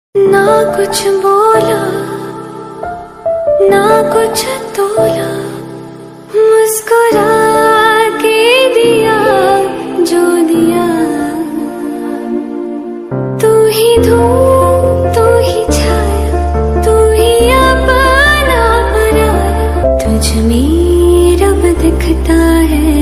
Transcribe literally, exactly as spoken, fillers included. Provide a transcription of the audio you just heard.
ना कुछ बोला ना कुछ तोला, मुस्कुरा के दिया जो दिया। तू ही धूप तू ही छाया, तू ही अपना पराया, तुझ में रब दिखता है।